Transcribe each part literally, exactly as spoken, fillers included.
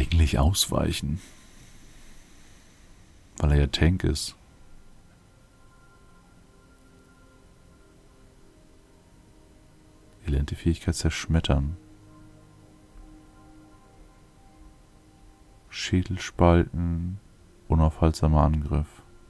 eigentlich ausweichen. Weil er ja Tank ist. Er lernt die Fähigkeit zerschmettern. Schädelspalten. Unaufhaltsamer Angriff.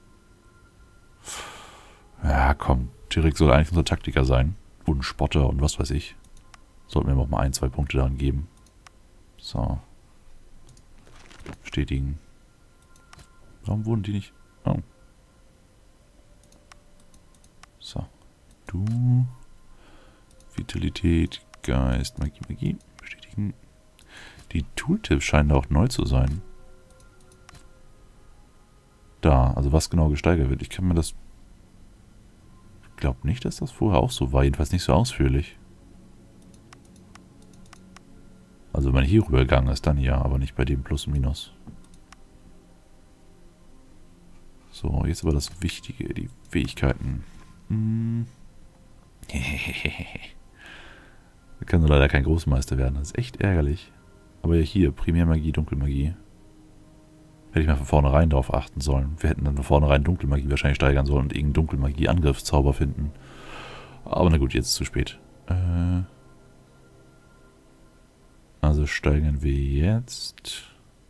Ja, komm. Tirik soll eigentlich unser Taktiker sein. Und ein Spotter und was weiß ich. Sollten wir noch mal ein, zwei Punkte daran geben. So. Bestätigen. Warum wurden die nicht... Oh. So. Du. Vitalität, Geist, Magie, Magie. Bestätigen. Die Tooltips scheinen auch neu zu sein. Da, also was genau gesteigert wird. Ich kann mir das... Ich glaube nicht, dass das vorher auch so war. Jedenfalls nicht so ausführlich. Also wenn man hier rübergegangen ist, dann ja, aber nicht bei dem Plus und Minus. So, jetzt aber das Wichtige, die Fähigkeiten. Hm. Da kann nur leider kein Großmeister werden, das ist echt ärgerlich. Aber ja hier, Primärmagie, Dunkelmagie. Hätte ich mal von vornherein darauf achten sollen. Wir hätten dann von vornherein Dunkelmagie wahrscheinlich steigern sollen und irgendeinen Dunkelmagie-Angriffszauber finden. Aber na gut, jetzt ist es zu spät. Äh... Also steigern wir jetzt.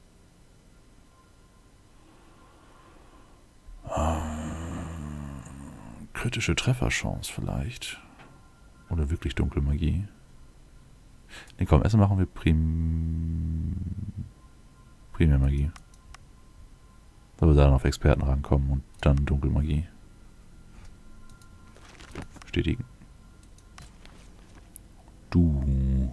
Ähm, kritische Trefferchance vielleicht. Oder wirklich Dunkelmagie. Ne, komm, erstmal machen wir Prim... Primärmagie. Da wir dann auf Experten rankommen und dann Dunkelmagie. Bestätigen. Du...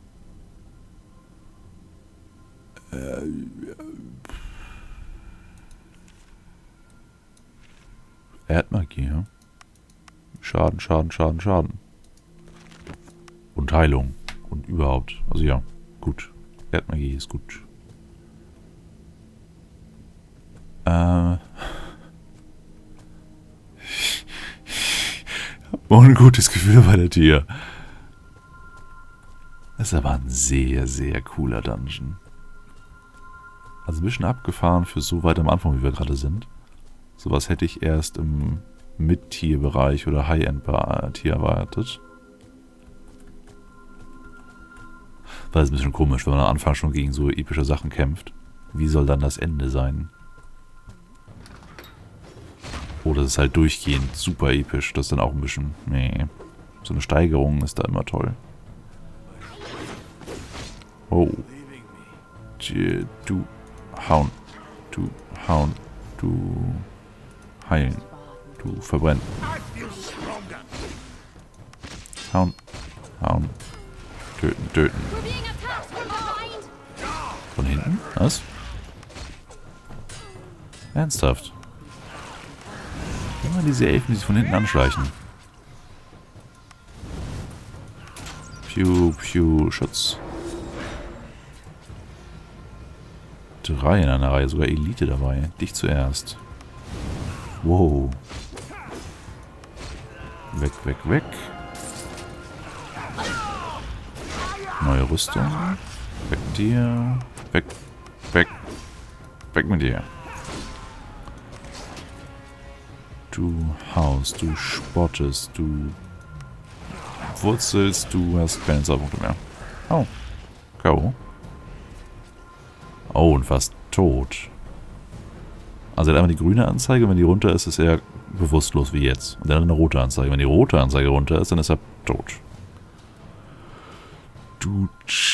Erdmagie, ja. Schaden, Schaden, Schaden, Schaden. Und Heilung. Und überhaupt. Also ja, gut. Erdmagie ist gut. Äh. Ich habe ein gutes Gefühl bei der Tier. Das ist aber ein sehr, sehr cooler Dungeon. Also ein bisschen abgefahren für so weit am Anfang, wie wir gerade sind. Sowas hätte ich erst im Mid-Tier-Bereich oder High-End-Tier erwartet. Weil es ein bisschen komisch, wenn man am Anfang schon gegen so epische Sachen kämpft. Wie soll dann das Ende sein? Oder es ist halt durchgehend super episch. Das ist dann auch ein bisschen... Nee. So eine Steigerung ist da immer toll. Oh. Du... Hauen. Du hauen. Du heilen. Du verbrennen. Hauen. Hauen. Töten, töten. Von hinten? Was? Ernsthaft? Immer diese Elfen, die sich von hinten anschleichen. Piu, piu, Schutz. Drei in einer Reihe, sogar Elite dabei. Dich zuerst. Wow. Weg, weg, weg. Neue Rüstung. Weg mit dir. Weg, weg. Weg mit dir. Du haust, du spottest, du wurzelst, du hast keine Zauberpunkte mehr. Oh. K O Oh, und fast tot. Also er hat einmal die grüne Anzeige, wenn die runter ist, ist er bewusstlos wie jetzt. Und dann eine rote Anzeige. Wenn die rote Anzeige runter ist, dann ist er tot. Du...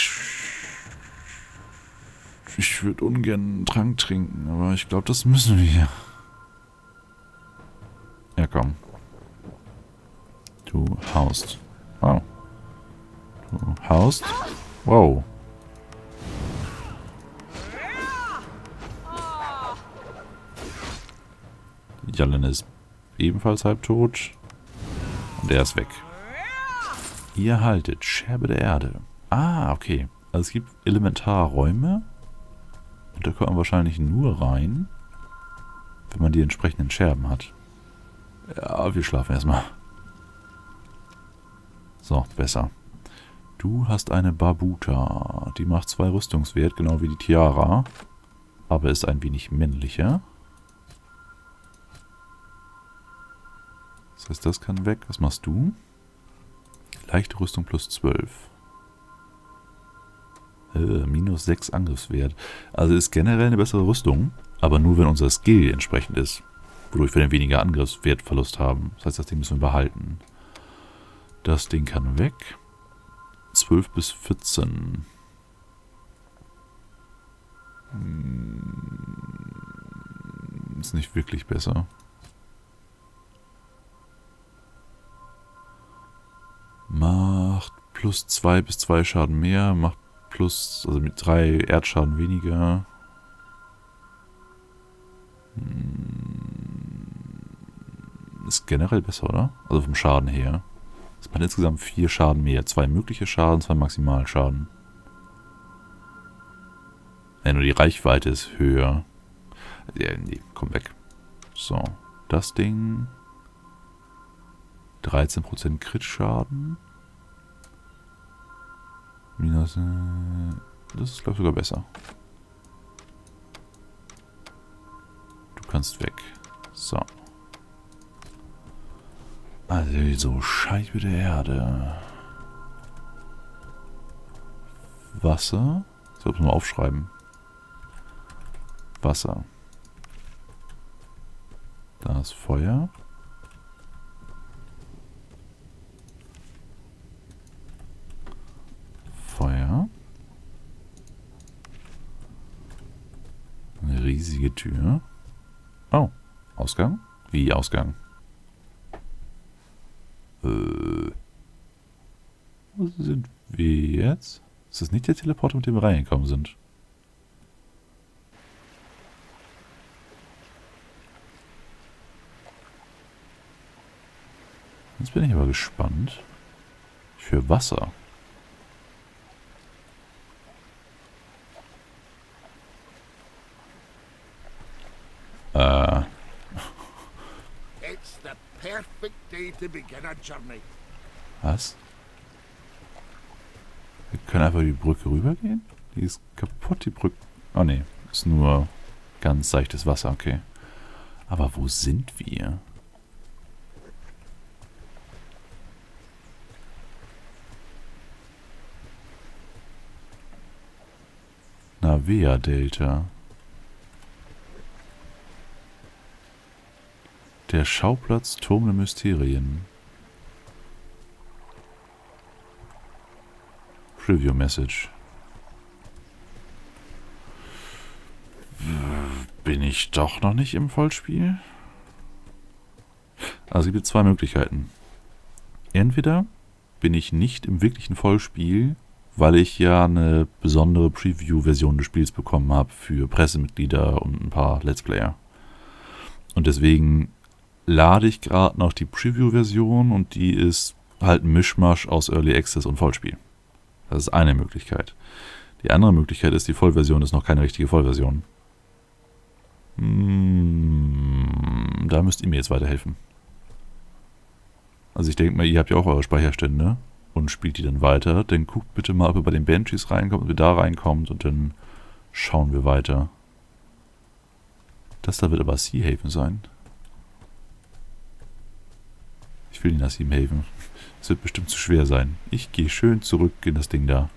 Ich würde ungern einen Trank trinken, aber ich glaube, das müssen wir. Ja, komm. Du haust. Wow. Du haust. Wow. Jallen ist ebenfalls halbtot. Und er ist weg. Ihr haltet Scherbe der Erde. Ah, okay. Also es gibt Elementarräume. Und da kommt man wahrscheinlich nur rein, wenn man die entsprechenden Scherben hat. Ja, wir schlafen erstmal. So, besser. Du hast eine Barbuta. Die macht zwei Rüstungswert, genau wie die Tiara. Aber ist ein wenig männlicher. Das heißt, das kann weg. Was machst du? Leichte Rüstung plus zwölf. Äh, minus sechs Angriffswert. Also ist generell eine bessere Rüstung, aber nur wenn unser Skill entsprechend ist. Wodurch wir dann weniger Angriffswertverlust haben. Das heißt, das Ding müssen wir behalten. Das Ding kann weg. zwölf bis vierzehn. Ist nicht wirklich besser. Macht plus zwei bis zwei Schaden mehr. Macht plus, also mit drei Erdschaden weniger. Ist generell besser, oder? Also vom Schaden her. Es macht insgesamt vier Schaden mehr. Zwei mögliche Schaden, zwei Maximalschaden. Ja, nur die Reichweite ist höher. Ja, nee, komm weg. So, das Ding. dreizehn Prozent Crit-Schaden. Minus... Äh, das ist, glaube ich, sogar besser. Du kannst weg. So. Also, Scheibe der Erde. Wasser. Ich sollte es mal aufschreiben. Wasser. Da ist Feuer. Feuer. Eine riesige Tür. Oh, Ausgang? Wie Ausgang? Äh, wo sind wir jetzt? Ist das nicht der Teleporter, mit dem wir reingekommen sind? Jetzt bin ich aber gespannt. Ich höre Wasser. Äh. Was? Wir können einfach die Brücke rübergehen? Die ist kaputt, die Brücke. Oh ne, ist nur ganz seichtes Wasser, okay. Aber wo sind wir? Navea Delta. Der Schauplatz Turm der Mysterien. Preview Message. Bin ich doch noch nicht im Vollspiel? Also es gibt zwei Möglichkeiten. Entweder bin ich nicht im wirklichen Vollspiel, weil ich ja eine besondere Preview-Version des Spiels bekommen habe für Pressemitglieder und ein paar Let's Player. Und deswegen lade ich gerade noch die Preview-Version und die ist halt ein Mischmasch aus Early Access und Vollspiel. Das ist eine Möglichkeit. Die andere Möglichkeit ist, die Vollversion ist noch keine richtige Vollversion. Hm, da müsst ihr mir jetzt weiterhelfen. Also ich denke mal, ihr habt ja auch eure Speicherstände und spielt die dann weiter. Dann guckt bitte mal, ob ihr bei den Banshees reinkommt, ob ihr da reinkommt und dann schauen wir weiter. Das da wird aber Sea Haven sein. Ich will nicht nach Sea Haven. Es wird bestimmt zu schwer sein. Ich gehe schön zurück in das Ding da.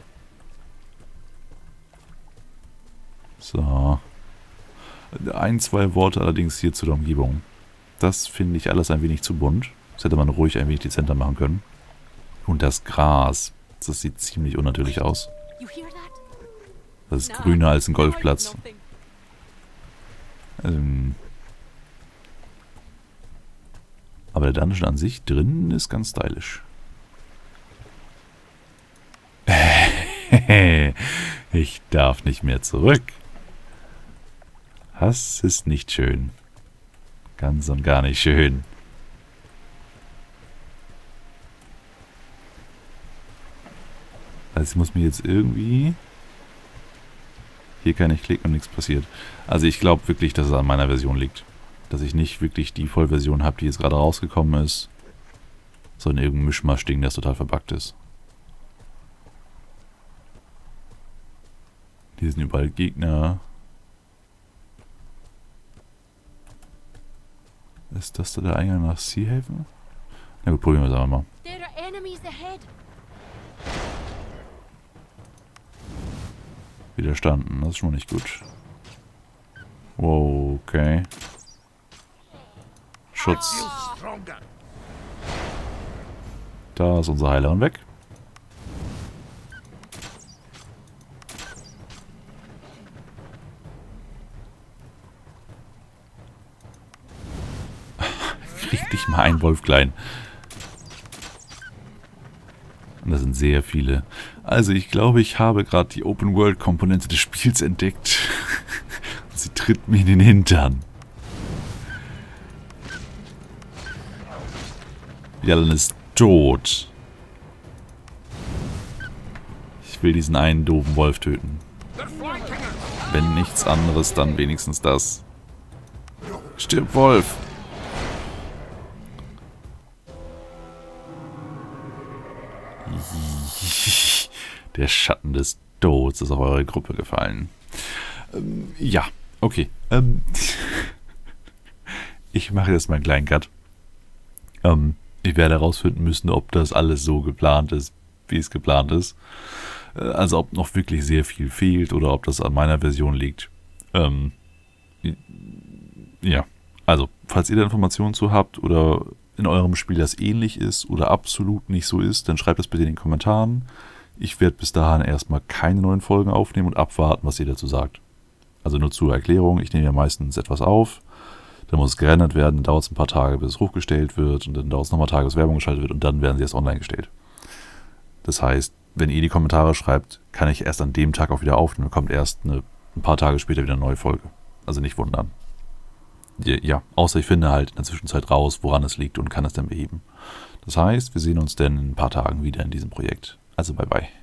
So. Ein, zwei Worte allerdings hier zu der Umgebung. Das finde ich alles ein wenig zu bunt. Das hätte man ruhig ein wenig dezenter machen können. Und das Gras, das sieht ziemlich unnatürlich aus. Das ist grüner als ein Golfplatz. Ähm Aber der Dungeon an sich drinnen ist ganz stylisch. Ich darf nicht mehr zurück. Das ist nicht schön. Ganz und gar nicht schön. Also ich muss mir jetzt irgendwie... Hier kann ich klicken und nichts passiert. Also ich glaube wirklich, dass es an meiner Version liegt. Dass ich nicht wirklich die Vollversion habe, die jetzt gerade rausgekommen ist. Sondern irgendein Mischmasch-Ding, das total verbuggt ist. Hier sind überall Gegner. Ist das da der Eingang nach Seahaven? Na gut, probieren wir es einfach mal. There are enemies ahead. Widerstanden, das ist schon mal nicht gut. Wow, okay. Schutz. Da ist unser Heilerin weg. Krieg dich mal ein, Wolf Klein. Und das sind sehr viele. Also ich glaube, ich habe gerade die Open-World-Komponente des Spiels entdeckt. Sie tritt mir in den Hintern. Jallan ist tot. Ich will diesen einen doofen Wolf töten. Wenn nichts anderes, dann wenigstens das. Stirb, Wolf! Der Schatten des Todes ist auf eure Gruppe gefallen. Ähm, ja, okay. Ähm, ich mache jetzt mal einen kleinen Cut. Ähm, ich werde herausfinden müssen, ob das alles so geplant ist, wie es geplant ist. Äh, also ob noch wirklich sehr viel fehlt oder ob das an meiner Version liegt. Ähm, ja, also falls ihr da Informationen zu habt oder in eurem Spiel das ähnlich ist oder absolut nicht so ist, dann schreibt es bitte in den Kommentaren. Ich werde bis dahin erstmal keine neuen Folgen aufnehmen und abwarten, was ihr dazu sagt. Also nur zur Erklärung, ich nehme ja meistens etwas auf, dann muss es gerendert werden, dann dauert es ein paar Tage, bis es hochgestellt wird und dann dauert es nochmal Tage, bis Werbung geschaltet wird und dann werden sie erst online gestellt. Das heißt, wenn ihr die Kommentare schreibt, kann ich erst an dem Tag auch wieder aufnehmen und kommt erst eine, ein paar Tage später wieder eine neue Folge. Also nicht wundern. Ja, außer ich finde halt in der Zwischenzeit raus, woran es liegt und kann es dann beheben. Das heißt, wir sehen uns dann in ein paar Tagen wieder in diesem Projekt. Also bye bye.